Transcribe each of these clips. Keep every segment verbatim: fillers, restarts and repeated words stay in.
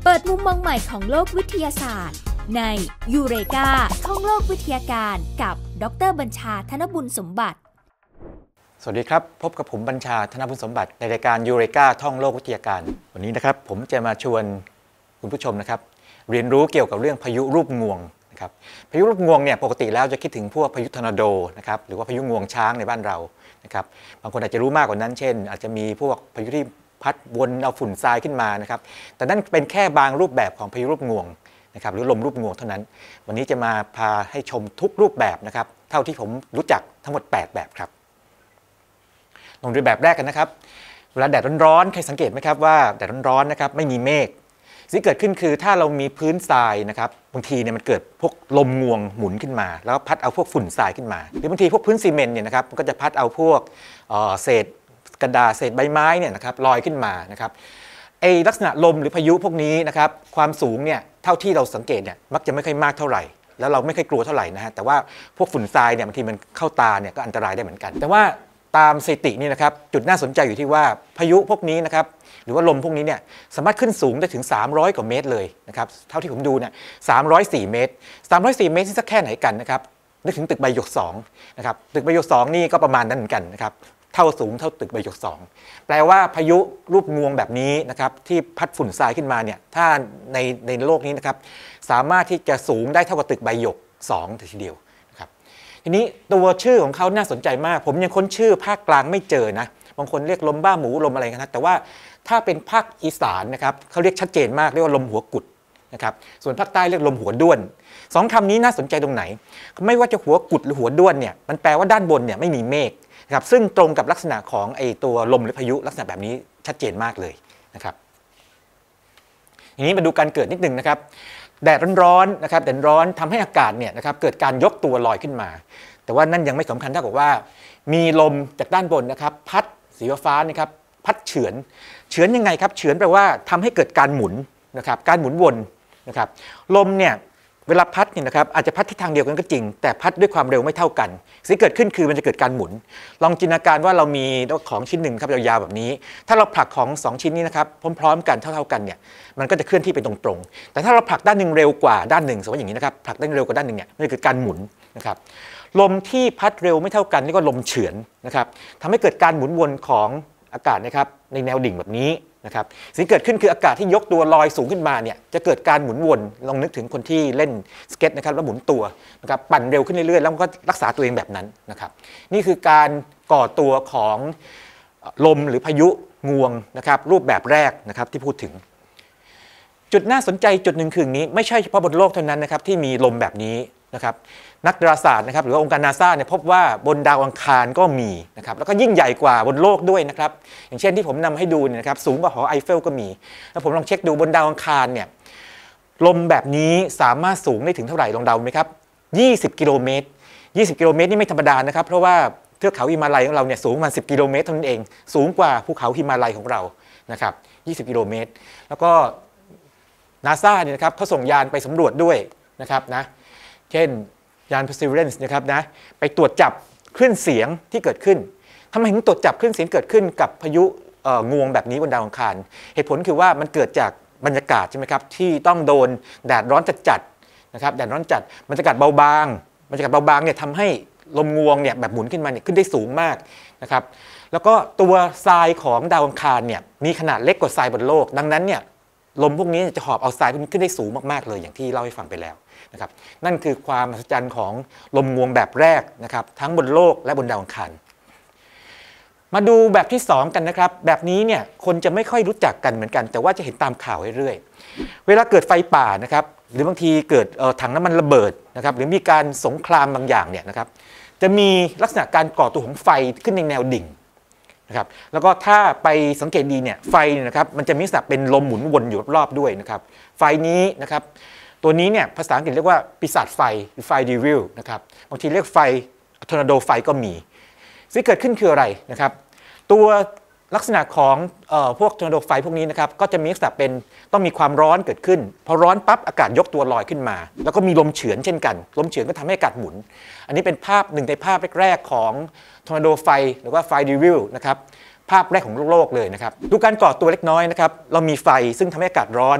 ปิดมุมมองใหม่ของโลกวิทยาศาสตร์ในยูเรกาท่องโลกวิทยาการกับดร.บัญชา ธนบุญสมบัติสวัสดีครับพบกับผมบัญชา ธนบุญสมบัติในรายการยูเรกาท่องโลกวิทยาการวันนี้นะครับผมจะมาชวนคุณผู้ชมนะครับเรียนรู้เกี่ยวกับเรื่องพายุรูปงวงนะครับพายุรูปงวงเนี่ยปกติแล้วจะคิดถึงพวกพายุทอร์นาโดนะครับหรือว่าพายุงวงช้างในบ้านเรานะครับบางคนอาจจะรู้มากกว่านั้นเช่นอาจจะมีพวกพายุที่พัดวนเอาฝุ่นทรายขึ้นมานะครับแต่นั่นเป็นแค่บางรูปแบบของพายุรูปงวงนะครับหรือลมรูปงวงเท่านั้นวันนี้จะมาพาให้ชมทุกรูปแบบนะครับเท่าที่ผมรู้จักทั้งหมดแปดแบบครับลงดูแบบแรกกันนะครับเวลาแดดร้อนๆใครสังเกตไหมครับว่าแดดร้อนๆนะครับไม่มีเมฆสิ่งที่เกิดขึ้นคือถ้าเรามีพื้นทรายนะครับบางทีเนี่ยมันเกิดพวกลมงวงหมุนขึ้นมาแล้วพัดเอาพวกฝุ่นทรายขึ้นมาหรือบางทีพวกพื้นซีเมนต์เนี่ยนะครับมันก็จะพัดเอาพวกเศษกระดาษเศษใบไม้เนี่ยนะครับลอยขึ้นมานะครับไอ้ลักษณะลมหรือพายุพวกนี้นะครับความสูงเนี่ยเท่าที่เราสังเกตเนี่ยมักจะไม่ค่อยมากเท่าไหร่แล้วเราไม่ค่อยกลัวเท่าไหร่นะฮะแต่ว่าพวกฝุ่นทรายเนี่ยบางทีมันเข้าตาเนี่ยก็อันตรายได้เหมือนกันแต่ว่าตามสถิตินี่นะครับจุดน่าสนใจอยู่ที่ว่าพายุพวกนี้นะครับหรือว่าลมพวกนี้เนี่ยสามารถขึ้นสูงได้ถึงสามร้อยกว่าเมตรเลยนะครับเท่าที่ผมดูเนี่ยสามร้อยสี่เมตรสามร้อยสี่เมตรที่สักแค่ไหนกันนะครับนึกถึงตึกใบหยกสองนะครับตึกใบหยกสองนี่ก็ประมาณนั้นเหมือนกันนะครับเท่าสูงเท่าตึกใบหยกสองแปลว่าพายุรูปงวงแบบนี้นะครับที่พัดฝุ่นทรายขึ้นมาเนี่ยถ้าในในโลกนี้นะครับสามารถที่จะสูงได้เท่ากับตึกใบหยกสองทีเดียวทีนี้ตัวชื่อของเขาน่าสนใจมากผมยังค้นชื่อภาคกลางไม่เจอนะบางคนเรียกลมบ้าหมูลมอะไรกันนะแต่ว่าถ้าเป็นภาคอีสานนะครับเขาเรียกชัดเจนมากเรียกว่าลมหัวกุดนะครับส่วนภาคใต้เรียกลมหัวด้วนสองคำนี้น่าสนใจตรงไหนไม่ว่าจะหัวกุดหรือหัวด้วนเนี่ยมันแปลว่าด้านบนเนี่ยไม่มีเมฆนะครับซึ่งตรงกับลักษณะของไอตัวลมหรือพายุลักษณะแบบนี้ชัดเจนมากเลยนะครับทีนี้มาดูการเกิดนิดนึงนะครับแดดร้อนๆนะครับแดดร้อนทำให้อากาศเนี่ยนะครับเกิดการยกตัวลอยขึ้นมาแต่ว่านั่นยังไม่สำคัญเท่ากับว่ามีลมจากด้านบนนะครับพัดสีฟ้านะครับพัดเฉือนเฉือนยังไงครับเฉือนแปลว่าทำให้เกิดการหมุนนะครับการหมุนวนนะครับลมเนี่ยเวลาพัดเนี่ยนะครับอาจจะพัดทิศทางเดียวกันก็จริงแต่พัดด้วยความเร็วไม่เท่ากันสิ่งที่เกิดขึ้นคือมันจะเกิดการหมุนลองจินตนาการว่าเรามีของชิ้นหนึ่งครับยาวๆแบบนี้ถ้าเราผลักของสองชิ้นนี้นะครับพร้อมๆกันเท่าๆกันเนี่ยมันก็จะเคลื่อนที่ไปตรงๆแต่ถ้าเราผลักด้านหนึ่งเร็วกว่าด้านหนึ่งสมมติอย่างนี้นะครับผลักด้านเร็วกว่าด้านหนึ่งเนี่ยมันจะเกิดการหมุนนะครับลมที่พัดเร็วไม่เท่ากันนี่ก็ลมเฉือนนะครับทำให้เกิดการหมุนวนของอากาศนะครับในแนวดิ่งแบบนี้นะครับสิ่งที่เกิดขึ้นคืออากาศที่ยกตัวลอยสูงขึ้นมาเนี่ยจะเกิดการหมุนวนลองนึกถึงคนที่เล่นสเก็ตนะครับแล้วหมุนตัวนะครับปั่นเร็วขึ้นเรื่อยๆแล้วมันก็รักษาตัวเองแบบนั้นนะครับนี่คือการก่อตัวของลมหรือพายุงวงนะครับรูปแบบแรกนะครับที่พูดถึงจุดน่าสนใจจุดหนึ่งคืออย่างนี้ไม่ใช่เฉพาะบนโลกเท่านั้นนะครับที่มีลมแบบนี้นะครับนักดาราศาสตร์นะครับหรือว่าองค์การนาซาเนี่ยพบว่าบนดาวอังคารก็มีนะครับแล้วก็ยิ่งใหญ่กว่าบนโลกด้วยนะครับอย่างเช่นที่ผมนำให้ดูเนี่ยนะครับสูงกว่าหอไอเฟลก็มีแล้วผมลองเช็คดูบนดาวอังคารเนี่ยลมแบบนี้สามารถสูงได้ถึงเท่าไหร่ลองเดาไหมครับยี่สิบกิโลเมตรยี่สิบกิโลเมตรนี่ไม่ธรรมดานะครับเพราะว่าเทือกเขาหิมาลัยของเราเนี่ยสูงประมาณสิบกิโลเมตรเท่านั้นเองสูงกว่าภูเขาหิมาลัยของเรานะครับยี่สิบกิโลเมตรแล้วก็นาซาเนี่ยนะครับเขาส่งยานไปสำรวจด้วยนะครับนะเช่นยาน Perseverance นะครับนะไปตรวจจับคลื่นเสียงที่เกิดขึ้นทำไมถึงตรวจจับคลื่นเสียงเกิดขึ้นกับพายุงวงแบบนี้บนดาวอังคารเหตุผลคือว่ามันเกิดจากบรรยากาศใช่ไหมครับที่ต้องโดนแดดร้อนจัดๆนะครับแดดร้อนจัดบรรยากาศเบาบางบรรยากาศเบาบางเนี่ยทำให้ลมงวงเนี่ยแบบหมุนขึ้นมาเนี่ยขึ้นได้สูงมากนะครับแล้วก็ตัวทรายของดาวอังคารเนี่ยมีขนาดเล็กกว่าทรายบนโลกดังนั้นเนี่ยลมพวกนี้จะหอบเอาทรายขึ้นได้สูงมากๆเลยอย่างที่เล่าให้ฟังไปแล้วนะครับนั่นคือความมหัศจรรย์ของลมงวงแบบแรกนะครับทั้งบนโลกและบนดาวอังคารมาดูแบบที่สองกันนะครับแบบนี้เนี่ยคนจะไม่ค่อยรู้จักกันเหมือนกันแต่ว่าจะเห็นตามข่าวเรื่อยๆเวลาเกิดไฟป่านะครับหรือบางทีเกิดถังน้ำมันระเบิดนะครับหรือมีการสงครามบางอย่างเนี่ยนะครับจะมีลักษณะการก่อตัวของไฟขึ้นในแนวดิ่งนะครับแล้วก็ถ้าไปสังเกตดีเนี่ยไฟเนี่ยนะครับมันจะมีลักษณะเป็นลมหมุนวนอยู่รอบๆด้วยนะครับไฟนี้นะครับตัวนี้เนี่ยภาษาอังกฤษเรียกว่าปีศาจไฟหรือไฟเดวิลนะครับบางทีเรียกไฟทอร์นาโดไฟก็มีสิ่งเกิดขึ้นคืออะไรนะครับตัวลักษณะของเอ่อพวกทอร์นาโดไฟพวกนี้นะครับก็จะมีลักษณะเป็นต้องมีความร้อนเกิดขึ้นพอร้อนปั๊บอากาศยกตัวลอยขึ้นมาแล้วก็มีลมเฉือนเช่นกันลมเฉือนก็ทำให้อากาศหมุนอันนี้เป็นภาพหนึ่งในภาพแรกๆของทอร์นาโดไฟหรือว่าไฟเดวิลนะครับภาพแรกของโลกเลยนะครับดูการก่อตัวเล็กน้อยนะครับเรามีไฟซึ่งทำให้อากาศร้อน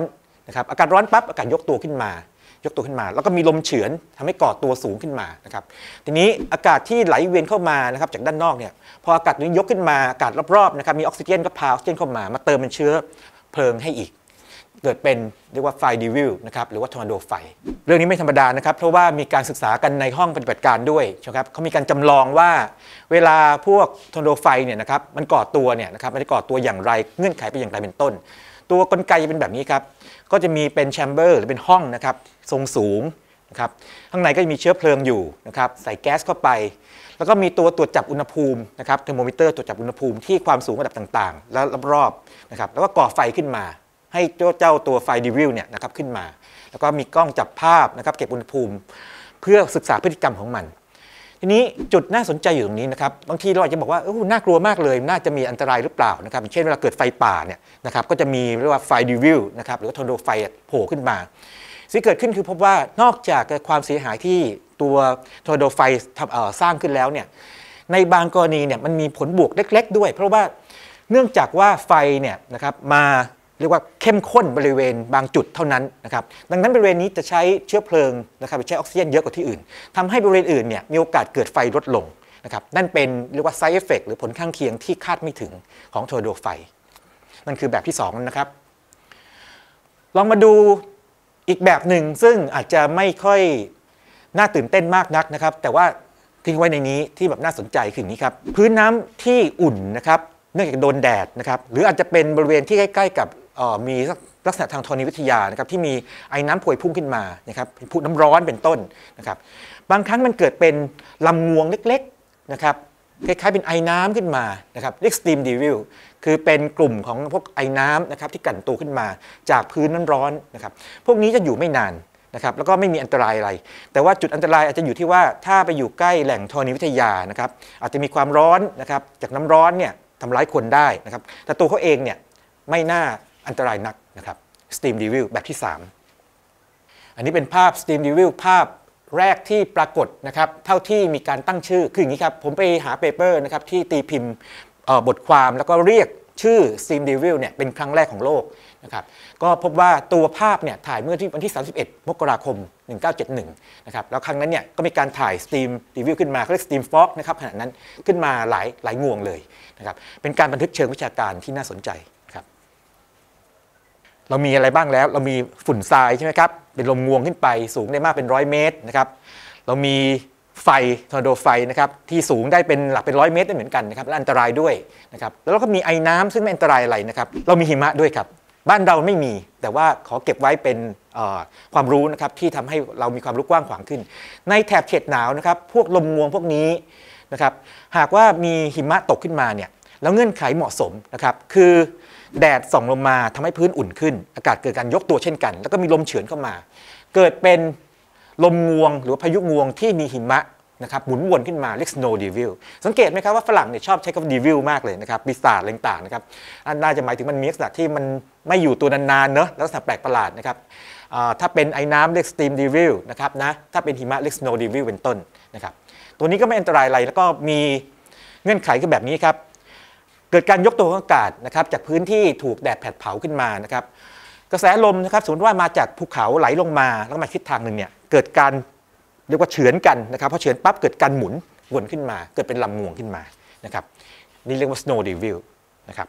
นะครับอากาศร้อนปั๊บอากาศยกตัวขึ้นมายกตัวขึ้นมาแล้วก็มีลมเฉือนทำให้ก่อตัวสูงขึ้นมานะครับทีนี้อากาศที่ไหลเวียนเข้ามานะครับจากด้านนอกเนี่ยพออากาศนี้ยกขึ้นมาอากาศรอบๆนะครับมีออกซิเจนก็พาออกซิเจนเข้ามามาเติมเป็นเชื้อเพลิงให้อีกเกิดเป็นเรียกว่าไฟดิวิลนะครับหรือว่าทอร์นาโดไฟเรื่องนี้ไม่ธรรมดานะครับเพราะว่ามีการศึกษากันในห้องปฏิบัติการด้วยนะครับเขามีการจำลองว่าเวลาพวกทอร์นาโดไฟเนี่ยนะครับมันก่อตัวเนี่ยนะครับมันจะก่อตัวอย่างไรเงื่อนไขเป็นอย่างไรเป็นต้นตัวกลไกจะเป็นแบบนี้ครับก็จะมีเป็นแชมเบอร์หรือเป็นห้องนะครับทรงสูงนะครับข้างในก็จะมีเชื้อเพลิงอยู่นะครับใส่แก๊สเข้าไปแล้วก็มีตัวตรวจจับอุณหภูมินะครับเทอร์โมมิเตอร์ตรวจจับอุณหภูมิที่ความสูงระดับต่างๆแล้วรอบๆนะครับแล้วก็ก่อไฟขึ้นมาให้เจ้าเจ้าตัวไฟดิวิลเนี่ยนะครับขึ้นมาแล้วก็มีกล้องจับภาพนะครับเก็บอุณหภูมิเพื่อศึกษาพฤติกรรมของมันทีนี้จุดน่าสนใจอยู่ตรงนี้นะครับบางทีเราอาจจะบอกว่าโอ้น่ากลัวมากเลยน่าจะมีอันตรายหรือเปล่านะครับเช่นเวลาเกิดไฟป่าเนี่ยนะครับก็จะมีเรียกว่าไฟดิวิลนะครับหรือว่าทอร์นาโดไฟโผล่ขึ้นมาสิ่งที่เกิดขึ้นคือพบว่านอกจากความเสียหายที่ตัวทอร์นาโดไฟสร้างขึ้นแล้วเนี่ยในบางกรณีเนี่ยมันมีผลบวกเล็กๆด้วยเพราะว่าเนื่องจากว่าไฟเนี่ยนะครับมาเรียกว่าเข้มข้นบริเวณบางจุดเท่านั้นนะครับดังนั้นบริเวณนี้จะใช้เชื้อเพลิงนะครับใช้ออกซิเจนเยอะกว่าที่อื่นทำให้บริเวณอื่นเนี่ยมีโอกาสเกิดไฟลดลงนะครับนั่นเป็นเรียกว่า side effect หรือผลข้างเคียงที่คาดไม่ถึงของทอร์นาโดไฟนั่นคือแบบที่สองนะครับลองมาดูอีกแบบหนึ่งซึ่งอาจจะไม่ค่อยน่าตื่นเต้นมากนักนะครับแต่ว่าทิ้งไว้ในนี้ที่แบบน่าสนใจคืออย่างนี้ครับพื้นน้ำที่อุ่นนะครับเนื่องจากโดนแดดนะครับหรืออาจจะเป็นบริเวณที่ใกล้ๆกับมีลักษณะทางธรณีวิทยานะครับที่มีไอ้น้ำพวยพุ่งขึ้นมานะครับพุ่งน้ำร้อนเป็นต้นนะครับบางครั้งมันเกิดเป็นลำงวงเล็กๆนะครับคล้ายๆเป็นไอ้น้ำขึ้นมานะครับเรียกสตีมดิวิลคือเป็นกลุ่มของพวกไอ้น้ำนะครับที่กั่นตัวขึ้นมาจากพื้นน้ำร้อนนะครับพวกนี้จะอยู่ไม่นานนะครับแล้วก็ไม่มีอันตรายอะไรแต่ว่าจุดอันตรายอาจจะอยู่ที่ว่าถ้าไปอยู่ใกล้แหล่งธรณีวิทยานะครับอาจจะมีความร้อนนะครับจากน้ำร้อนเนี่ยทำร้ายคนได้นะครับแต่ตัวเขาเองเนี่ยไม่น่าอันตรายนักนะครับ Steam Devil แบบที่สามอันนี้เป็นภาพ Steam Devil ภาพแรกที่ปรากฏนะครับเท่าที่มีการตั้งชื่อคืออย่างนี้ครับผมไปหาเปเปอร์นะครับที่ตีพิมพ์บทความแล้วก็เรียกชื่อ Steam Devil เนี่ยเป็นครั้งแรกของโลกนะครับก็พบว่าตัวภาพเนี่ยถ่ายเมื่อที่วันที่สามสิบเอ็ดมกราคมหนึ่งเก้าเจ็ดหนึ่งนะครับแล้วครั้งนั้นเนี่ยก็มีการถ่าย Steam Devil ขึ้นมาเขาเรียก Steam Fog นะครับขณะนั้นขึ้นมาหลายหลายงวงเลยนะครับเป็นการบันทึกเชิงวิชาการที่น่าสนใจครับเรามีอะไรบ้างแล้วเรามีฝุ่นทรายใช่ไหมครับเป็นลมงวงขึ้นไปสูงได้มากเป็นร้อยเมตรนะครับเรามีไฟทอร์นาโดไฟนะครับที่สูงได้เป็นหลักเป็นร้อยเมตรได้เหมือนกันนะครับและอันตรายด้วยนะครับแล้วเราก็มีไอ้น้ำซึ่งไม่อันตรายอะไรนะครับเรามีหิมะด้วยครับบ้านเราไม่มีแต่ว่าขอเก็บไว้เป็นความรู้นะครับที่ทำให้เรามีความรู้กว้างขวางขึ้นในแถบเขตหนาวนะครับพวกลมงวงพวกนี้นะครับหากว่ามีหิมะตกขึ้นมาเนี่ยแล้วเงื่อนไขเหมาะสมนะครับคือแดดส่องลงมาทำให้พื้นอุ่นขึ้นอากาศเกิดการยกตัวเช่นกันแล้วก็มีลมเฉือนเข้ามาเกิดเป็นลมงวงหรือพายุงวงที่มีหิมะนะครับหมุนวนขึ้นมาเรียก snow devil สังเกตไหมครับว่าฝรั่งเนี่ยชอบใช้คำ devil มากเลยนะครับปีศาจอะไรต่างๆนะครับน่าจะหมายถึงมันมีลักษณะที่มันไม่อยู่ตัวนานๆเนอะลักษณะแปลกประหลาดนะครับถ้าเป็นไอ้น้ำเรียก steam devil นะครับนะถ้าเป็นหิมะเรียก snow devil เป็นต้นนะครับตัวนี้ก็ไม่อันตรายอะไรแล้วก็มีเงื่อนไขก็แบบนี้ครับเกิดการยกตัวของอากาศนะครับจากพื้นที่ถูกแดดแผดเผาขึ้นมานะครับกระแสลมนะครับสมมติว่ามาจากภูเขาไหลลงมาแล้วมาทิศทางหนึ่งเนี่ยเกิดการเรียกว่าเฉือนกันนะครับพอเฉือนปั๊บเกิดการหมุนวนขึ้นมาเกิดเป็นลำงวงขึ้นมานะครับนี่เรียกว่า snow devil นะครับ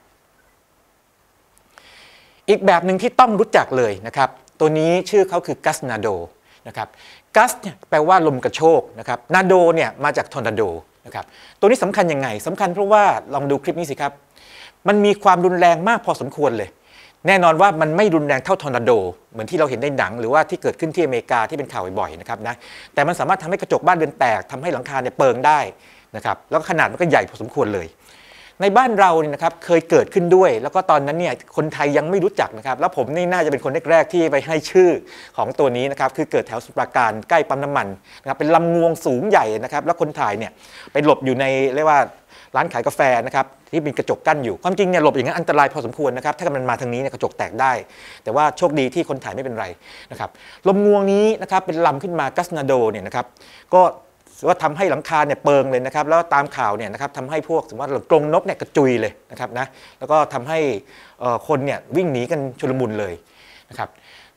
อีกแบบหนึ่งที่ต้องรู้จักเลยนะครับตัวนี้ชื่อเขาคือ Gus Nado นะครับ Gus เนี่ยแปลว่าลมกระโชกนะครับ Nado เนี่ยมาจาก Tornado นะครับตัวนี้สำคัญยังไงสำคัญเพราะว่าลองดูคลิปนี้สิครับมันมีความรุนแรงมากพอสมควรเลยแน่นอนว่ามันไม่รุนแรงเท่าทอร์นาโดเหมือนที่เราเห็นในหนังหรือว่าที่เกิดขึ้นที่อเมริกาที่เป็นข่าวบ่อยๆนะครับนะแต่มันสามารถทำให้กระจกบ้านเรือนแตกทำให้หลังคาเนี่ยเปิงได้นะครับแล้วขนาดมันก็ใหญ่พอสมควรเลยในบ้านเราเนี่ยนะครับเคยเกิดขึ้นด้วยแล้วก็ตอนนั้นเนี่ยคนไทยยังไม่รู้จักนะครับแล้วผมนี่น่าจะเป็นคนแรกๆที่ไปให้ชื่อของตัวนี้นะครับคือเกิดแถวสมุทรปราการใกล้ปั๊มน้ำมันนะครับเป็นลำงวงสูงใหญ่นะครับแล้วคนถ่ายเนี่ยไปหลบอยู่ในเรียกว่าร้านขายกาแฟนะครับที่มีกระจกกั้นอยู่ความจริงเนี่ยหลบอย่างนั้นอันตรายพอสมควรนะครับถ้ามันมาทางนี้เนี่ยกระจกแตกได้แต่ว่าโชคดีที่คนถ่ายไม่เป็นไรนะครับลมงวงนี้นะครับเป็นลำขึ้นมากัสนาโดเนี่ยนะครับก็ว่าทำให้หลังคาเนี่ยเปิงเลยนะครับแล้วตามข่าวเนี่ยนะครับทำให้พวกสมมติว่ากรงนกเนี่ยกระจุยเลยนะครับนะแล้วก็ทำให้คนเนี่ยวิ่งหนีกันชุลมุนเลยนะครับ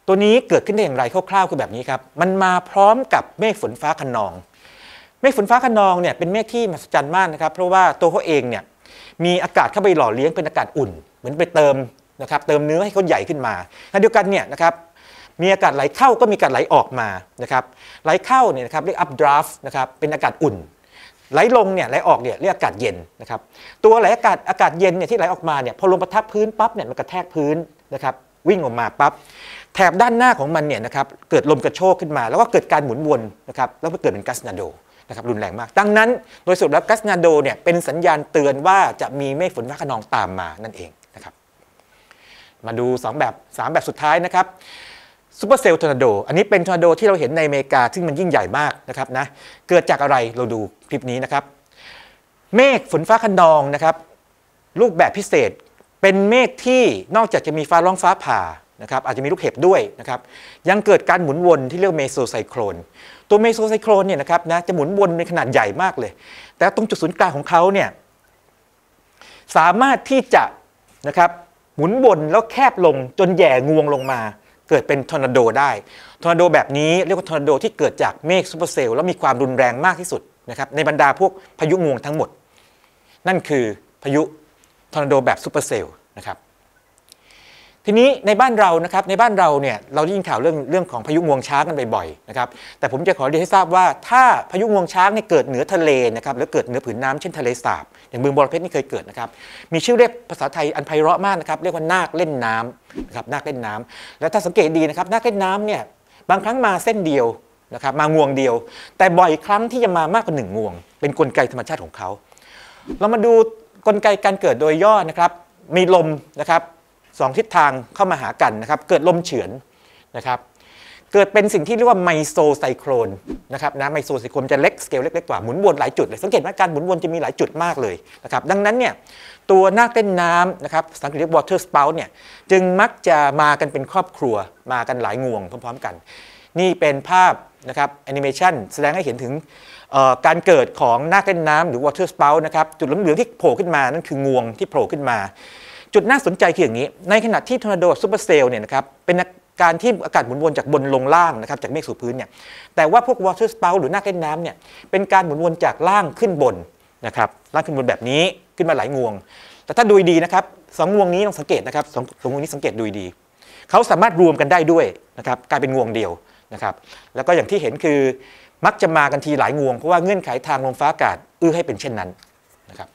ตัวนี้เกิดขึ้นได้อย่างไรคร่าวๆคือแบบนี้ครับมันมาพร้อมกับเมฆฝนฟ้าคะนองเมฆฝนฟ้าคะนองเนี่ยเป็นเมฆที่มหัศจรรย์มากนะครับเพราะว่าตัวเขาเองเนี่ยมีอากาศเข้าไปหล่อเลี้ยงเป็นอากาศอุ่นเหมือนไปเติมนะครับเติมเนื้อให้เขาใหญ่ขึ้นมาขณะเดียวกันเนี่ยนะครับมีอากาศไหลเข้าก็มีอากาศไหลออกมานะครับไหลเข้าเนี่ยนะครับเรียก updraft นะครับเป็นอากาศอุ่นไหลลงเนี่ยไหลออกเนี่ยเรียกอากาศเย็นนะครับตัวไหลอากาศอากาศเย็นเนี่ยที่ไหลออกมาเนี่ยพอลงประทับพื้นปั๊บเนี่ยมันกระแทกพื้นนะครับวิ่งออกมาปั๊บแถบด้านหน้าของมันเนี่ยนะครับเกิดลมกระโชกขึ้นมาแล้วก็เกิดการหมุนวนนะครับแล้วก็เกิดเป็นกัสนาโดนะครับรุนแรงมากดังนั้นโดยสรุปแล้วกัสนาโดเนี่ยเป็นสัญญาณเตือนว่าจะมีเมฆฝนฟ้าคะนองตามมานั่นเองนะครับมาดูสองแบบสามแบบสุดท้ายนะครับซูเปอร์เซลล์ทอร์นาโดอันนี้เป็นทอร์นาโดที่เราเห็นในอเมริกาซึ่งมันยิ่งใหญ่มากนะครับนะเกิดจากอะไรเราดูคลิปนี้นะครับเมฆฝนฟ้าคะนองนะครับรูปแบบพิเศษเป็นเมฆที่นอกจากจะมีฟ้าร้องฟ้าผ่านะครับอาจจะมีลูกเห็บด้วยนะครับยังเกิดการหมุนวนที่เรียกเมโซไซโครนตัวเมโซไซโครนเนี่ยนะครับนะจะหมุนวนในขนาดใหญ่มากเลยแต่ตรงจุดศูนย์กลางของเขาเนี่ยสามารถที่จะนะครับหมุนวนแล้วแคบลงจนแย่งวงลงมาเกิดเป็นทอร์นาโดได้ทอร์นาโดแบบนี้เรียกว่าทอร์นาโดที่เกิดจากเมฆซูเปอร์เซลล์แล้วมีความรุนแรงมากที่สุดนะครับในบรรดาพวกพายุงวงทั้งหมดนั่นคือพายุทอร์นาโดแบบซูเปอร์เซลล์นะครับทีนี้ในบ้านเรานะครับในบ้านเราเนี่ยเราได้ยินข่าวเรื่องเรื่องของพายุงวงช้างกันบ่อยๆนะครับแต่ผมจะขอเรียนให้ทราบว่าถ้าพายุงวงช้างเนี่ยเกิดเหนือทะเลนะครับหรือเกิดเหนือผืนน้ำเช่นทะเลสาบอย่างเมืองบรเพชรนี่เคยเกิดนะครับมีชื่อเรียกภาษาไทยอันไพเราะมากนะครับเรียกว่านาคเล่นน้ำนะครับนาคเล่นน้ำแล้วถ้าสังเกตดีนะครับนาคเล่นน้ำเนี่ยบางครั้งมาเส้นเดียวนะครับมางวงเดียวแต่บ่อยครั้งที่จะมามากกว่าหนึ่งงวงเป็นกลไกธรรมชาติของเขาเรามาดูกลไกการเกิดโดยย่อนะครับมีลมนะครับสองทิศทางเข้ามาหากันนะครับเกิดลมเฉือนนะครับเกิดเป็นสิ่งที่เรียกว่าไมโซไซโครนนะครับนะไมโซไซโครนจะเล็กสเกลเล็กๆกว่าหมุนวนหลายจุดเลยสังเกตว่าการหมุนวนจะมีหลายจุดมากเลยนะครับดังนั้นเนี่ยตัวนาคเล่นน้ำนะครับภาษาอังกฤษเรียก water spout เนี่ยจึงมักจะมากันเป็นครอบครัวมากันหลายงวงพร้อมๆกันนี่เป็นภาพนะครับแอนิเมชันแสดงให้เห็นถึงการเกิดของนาคเล่นน้ำหรือ water spout นะครับจุดเหลืองๆที่โผล่ขึ้นมานั่นคืองวงที่โผล่ขึ้นมาจุดน่าสนใจคืออย่างนี้ในขณะที่ทอร์นาโดซูเปอร์เซลล์เนี่ยนะครับเป็นการที่อากาศหมุนวนจากบนลงล่างนะครับจากเมฆสู่พื้นเนี่ยแต่ว่าพวก water spout หรือนาคเล่นน้ำเนี่ยเป็นการหมุนวนจากล่างขึ้นบนนะครับล่างขึ้นบนแบบนี้ขึ้นมาหลายงวงแต่ถ้าดูดีนะครับสองงวงนี้ต้องสังเกตนะครับสองสองงวงนี้สังเกตดูดีเขาสามารถรวมกันได้ด้วยนะครับกลายเป็นงวงเดียวนะครับแล้วก็อย่างที่เห็นคือมักจะมากันทีหลายงวงเพราะว่าเงื่อนไขทางลมฟ้าอากาศเอื้อให้เป็นเช่นนั้นนะครับ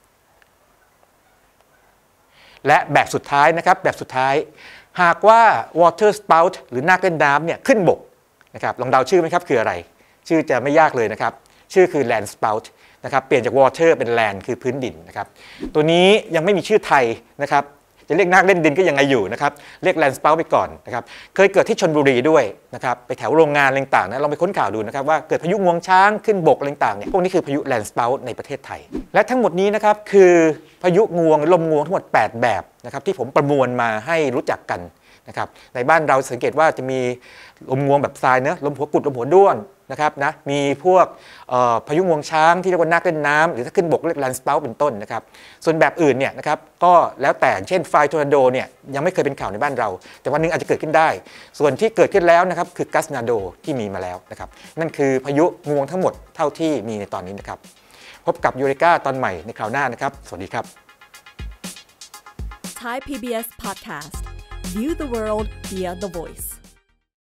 และแบบสุดท้ายนะครับแบบสุดท้ายหากว่า water spout หรือนาคเล่นน้ำเนี่ยขึ้นบกนะครับลองเดาชื่อไหมครับคืออะไรชื่อจะไม่ยากเลยนะครับชื่อคือ land spout นะครับเปลี่ยนจาก water เป็น land คือพื้นดินนะครับตัวนี้ยังไม่มีชื่อไทยนะครับจะเรียกนาคเล่นดินก็ยังไงอยู่นะครับเรียก land spout ไปก่อนนะครับเคยเกิดที่ชลบุรีด้วยนะครับไปแถวโรงงานอะไรต่างๆนะลองไปค้นข่าวดูนะครับว่าเกิดพายุงวงช้างขึ้นบกอะไรต่างๆเนี่ยพวกนี้คือพายุ land spout ในประเทศไทยและทั้งหมดนี้นะครับคือพายุงวงลมงวงทั้งหมดแปดแบบนะครับที่ผมประมวลมาให้รู้จักกันนะครับในบ้านเราสังเกตว่าจะมีลมงวงแบบทรายเนอะลมหัวกุดลมหัวด้วนนะครับนะมีพวกพายุงวงช้างที่เรียกว่านาคเล่นน้ำหรือถ้าขึ้นบกเรียก land spout เป็นต้นนะครับส่วนแบบอื่นเนี่ยนะครับก็แล้วแต่เช่นไฟทอร์นาโดเนี่ยยังไม่เคยเป็นข่าวในบ้านเราแต่วันนึงอาจจะเกิดขึ้นได้ส่วนที่เกิดขึ้นแล้วนะครับคือกัสนาโดที่มีมาแล้วนะครับนั่นคือพายุงวงทั้งหมดเท่าที่มีในตอนนี้นะครับพบกับยูเรกาตอนใหม่ในคราวหน้านะครับสวัสดีครับ Thai พี บี เอส Podcast View the world via the voice